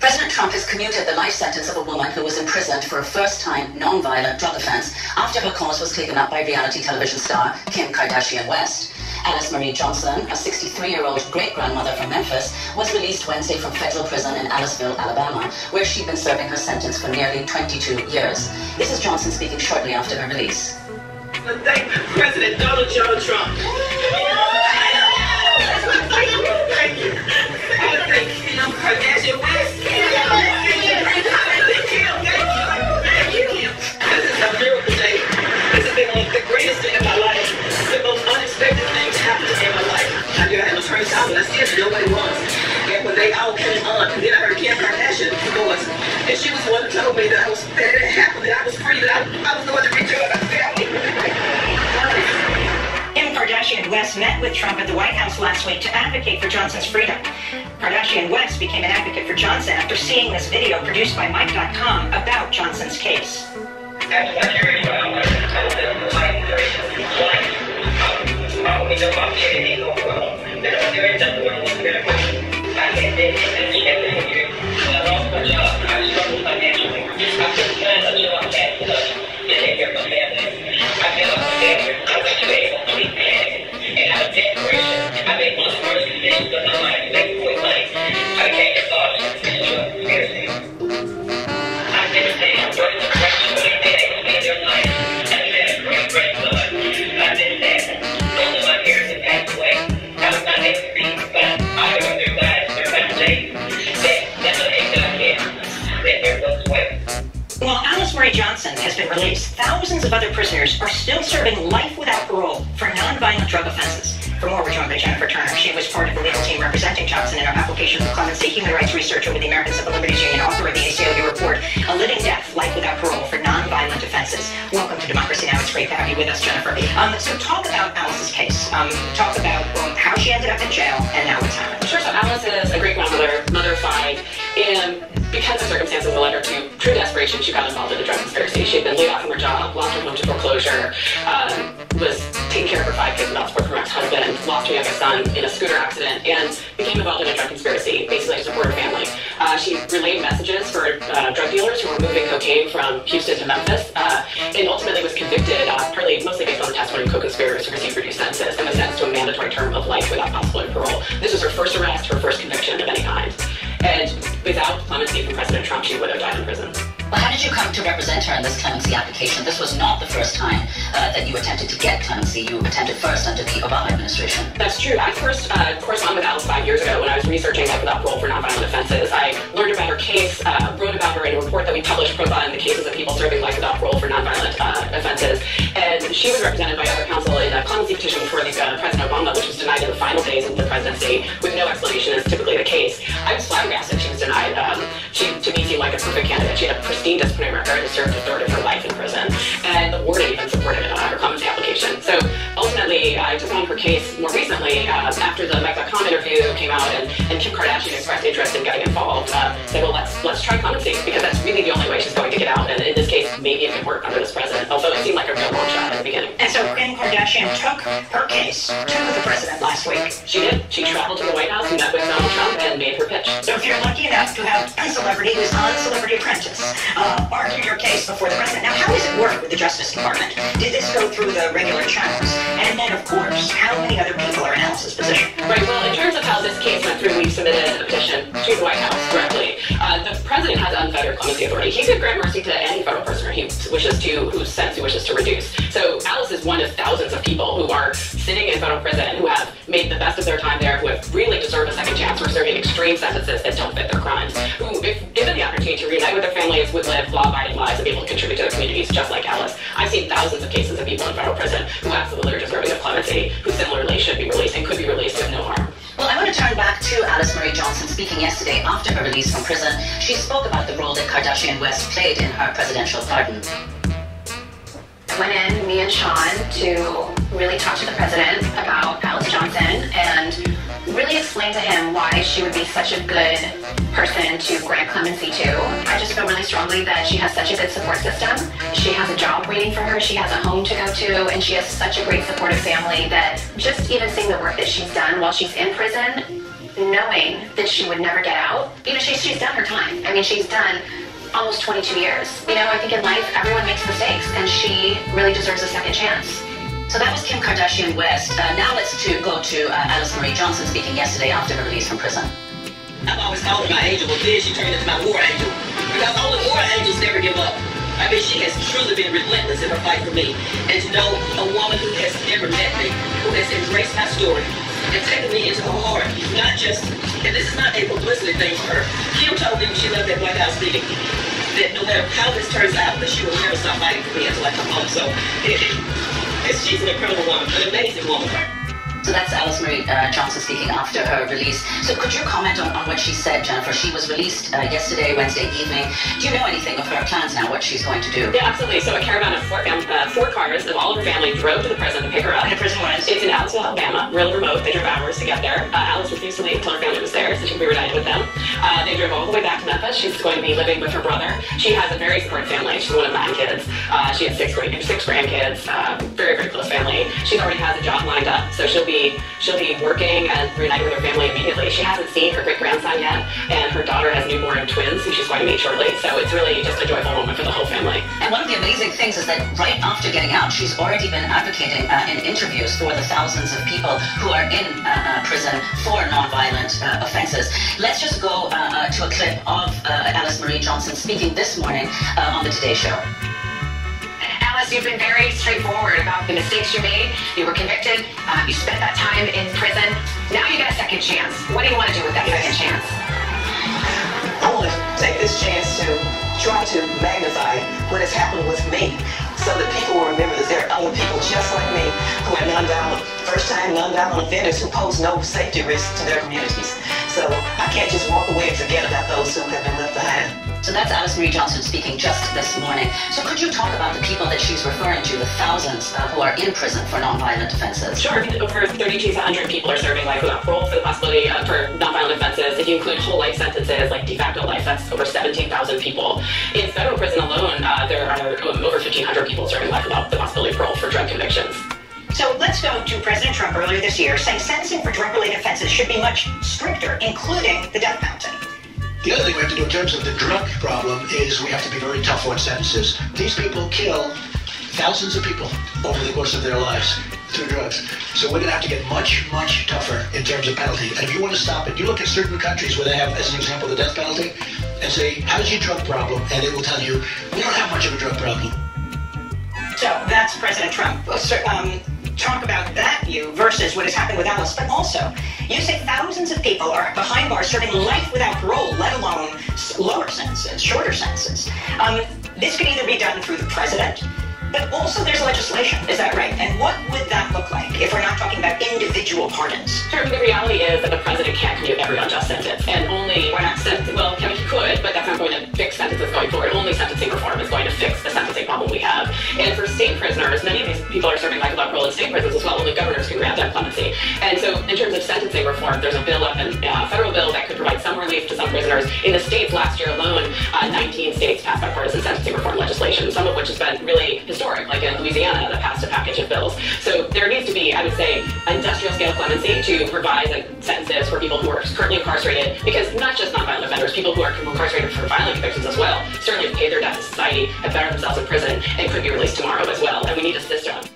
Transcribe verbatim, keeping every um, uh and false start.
President Trump has commuted the life sentence of a woman who was imprisoned for a first-time non-violent drug offense after her cause was taken up by reality television star Kim Kardashian West. Alice Marie Johnson, a sixty-three-year-old great-grandmother from Memphis, was released Wednesday from federal prison in Aliceville, Alabama, where she'd been serving her sentence for nearly twenty-two years. This is Johnson speaking shortly after her release. Thank President Donald John Trump. Thank you. I want to thank Kim Kardashian West. Thank you. Thank you, Kim. This is a miracle day. This has been one of the greatest things in my life. The most unexpected things happened in my life. I knew I had no turning out, but I still didn't know what it was. And when they all came on, and then I heard Kim Kardashian voice, and she was the one who told me that I was that it happened, that I was free, that I, I was the one to rejoice. I said, Kim Kardashian West met with Trump at the White House last week to advocate for Johnson's freedom. Kardashian West became an advocate for Johnson after seeing this video produced by Mike dot com about Johnson's case. While Alice Marie Johnson has been released, thousands of other prisoners are still serving life without parole for non-violent drug offenses. For more, we're joined by Jennifer Turner. She was part of the legal team representing Johnson in her application for clemency, human rights researcher with the American Civil Liberties Union, author of the A C L U report, A Living Death, Life Without Parole for Non-Violent Offenses. Welcome to Democracy Now! It's great to have you with us, Jennifer. Um, so talk about Alice's case. Um, talk about um, how she ended up in jail and now what's happened. Sure. So Alice is a great-grandmother, mother of five, and because the circumstances led her to true desperation, she got involved in a drug conspiracy. She had been laid off from her job, lost her home to foreclosure, um, was taking care of her five kids without support from her ex-husband, lost her youngest son in a scooter accident, and became involved in a drug conspiracy, basically to support her family. Uh, she relayed messages for uh, drug dealers who were moving cocaine from Houston to Memphis, uh, and ultimately was convicted, uh, partly mostly based on the testimony of co-conspirators who received reduced sentences, and was sentenced to a mandatory term of life without possibility of parole. This was her first arrest, her first conviction of any kind. And without clemency from President Trump, she would have died in prison. Well, how did you come to represent her in this clemency application? This was not the first time uh, that you attempted to get clemency. You attempted first under the Obama administration. That's true. I first uh, corresponded with Alice five years ago when I was researching life without parole for nonviolent offenses. I learned about her case, uh, wrote about her in a report that we published profiling the cases of people serving life without parole for nonviolent uh, offenses. And she was represented by other counsel in a clemency petition before the, uh, President Obama, which was denied in the final days of the presidency with no explanation, as typically the case. I was flabbergasted she was denied. Um, she, to me, seemed like a perfect candidate. She had a pristine disciplinary record and served a third of her life in prison. And the warden even supported uh, her clemency application. So ultimately, I took on her case more recently uh, after the Mike dot com interview came out, and, and Kim Kardashian expressed interest in getting involved. Uh, said, well, let's let's try clemency, because that's really the only way she's going to get out. And in this case, maybe it could work under this president, although it seemed like a real long shot at the beginning. And so Kim Kardashian took her case to the president last week. She did. She traveled to the White House and met with Donald Trump and made her pitch. So if you're lucky enough to have a celebrity who's on Celebrity Apprentice uh, argue your case before the president, now how does it work with the Justice Department? Did this go through the regular channels? And then, of course, how many other people are in Alice's position? Right. Well, in terms of how this case went through, we submitted a petition to the White House directly. Uh, the president has unfettered clemency authority. He could grant mercy to any federal prisoner he wishes to, whose sentence he wishes to reduce. So Alice is one of thousands of people who are sitting in federal prison, who have made the best of their time there, who have really deserved a second chance, who are serving extreme sentences that don't fit their crimes, who, if given the opportunity to reunite with their families, would live law-abiding lives and be able to contribute to their communities just like Alice. I've seen thousands of cases of people in federal prison who absolutely are deserving of clemency, who similarly should be released and could be released with no harm. Well, I want to turn back to Alice Marie Johnson. Speaking yesterday after her release from prison, she spoke about the role that Kardashian West played in her presidential pardon. I went in, me and Sean, to really talk to the president about Alice Johnson and really explain to him why she would be such a good person to grant clemency to. I just feel really strongly that she has such a good support system. She has a job waiting for her, she has a home to go to, and she has such a great supportive family that just even seeing the work that she's done while she's in prison, knowing that she would never get out. You know, she, she's done her her time. I mean, she's done almost twenty-two years. You know, I think in life, everyone makes mistakes, and she really deserves a second chance. So that was Kim Kardashian West. Uh, now let's to go to uh, Alice Marie Johnson speaking yesterday after her release from prison. I've always called her my angel, but then she turned into my war angel. Because only war angels never give up. I mean, she has truly been relentless in her fight for me. And to know a woman who has never met me, who has embraced my story, and taken me into her heart, not just, and this is not a publicity thing for her. Kim told me when she left that White House meeting that no matter how this turns out, that she will never stop fighting for me until I come home. So it, it, it's, she's an incredible woman, an amazing woman. So that's Alice Marie uh, Johnson speaking after her release. So could you comment on, on what she said, Jennifer? She was released uh, yesterday, Wednesday evening. Do you know anything of her plans now, what she's going to do? Yeah, absolutely. So a caravan of four, uh, four cars of all of her family drove to the prison to pick her up. And the prison was? It's in Aliceville, Alabama, really remote. They drove hours to get there. Uh, Alice refused to leave until her family was there, so she could be reunited with them. Uh, they drove all the way back to Memphis. She's going to be living with her brother. She has a very supportive family. She's one of nine kids. Uh, she has six, six grandkids. Uh, very, very close family. She already has a job lined up, so she'll be she'll be working and reunited with her family immediately. She hasn't seen her great-grandson yet, and her daughter has newborn twins who she's going to meet shortly, so it's really just a joyful moment for the whole family. And one of the amazing things is that right after getting out, she's already been advocating uh, in interviews for the thousands of people who are in uh, uh, prison for nonviolent uh, offenses. Let's just go uh, uh, to a clip of uh, Alice Marie Johnson speaking this morning uh, on the Today Show. Alice, you've been very straightforward about the mistakes you made. You were convicted. Uh, you spent that time in prison. Now you got a second chance. What do you want to do with that second chance? I want to take this chance to try to magnify what has happened with me so that people will remember that there are other people just like me who are nonviolent, first-time nonviolent offenders who pose no safety risk to their communities. So I can't just walk away and forget about those who have been left behind. So that's Alice Marie Johnson speaking just this morning. So could you talk about the people that she's referring to, the thousands uh, who are in prison for nonviolent offenses? Sure. Over thirty-two hundred people are serving life without parole for the possibility uh, for nonviolent offenses. If you include whole life sentences, like de facto life, that's over seventeen thousand people. In federal prison alone, uh, there are um, over fifteen hundred people serving life without the possibility of parole for drug convictions. So let's go to President Trump earlier this year saying sentencing for drug-related offenses should be much stricter, including the death penalty. The other thing we have to do in terms of the drug problem is we have to be very tough on sentences. These people kill thousands of people over the course of their lives through drugs. So we're going to have to get much, much tougher in terms of penalty. And if you want to stop it, you look at certain countries where they have, as an example, the death penalty, and say, how's your drug problem? And it will tell you, we don't have much of a drug problem. So that's President Trump. Um, talk about that view versus what has happened with Alice, but also you say thousands of people are behind bars serving life without parole, let alone lower sentences, shorter sentences. Um, this could either be done through the president, but also there's legislation. Is that right? And what would that look like if we're not talking about individual pardons? Sure, the reality is that the president can't commute every unjust sentence, and only, Why not? sentencing, well, I mean, he could, but that's not going to fix sentences going forward. Only sentencing reform is going to fix the sentencing problem we have. And for state prisoners, many of these people are serving life without parole in state prisons as well. Only governors can grant that clemency. And so in terms of sentencing reform, there's a bill up, a uh, federal bill that could provide some relief to some prisoners. In the states last year alone, uh, nineteen states passed bipartisan sentencing reform legislation, some of which has been really historic, like in Louisiana that passed a package of bills. So there needs to be, I would say, industrial scale clemency to revise sentences for people who are currently incarcerated, because not just nonviolent offenders, people who are incarcerated for violent convictions as well, certainly have paid their debt to society, have bettered themselves in prison, and could be released tomorrow as well. And we need a system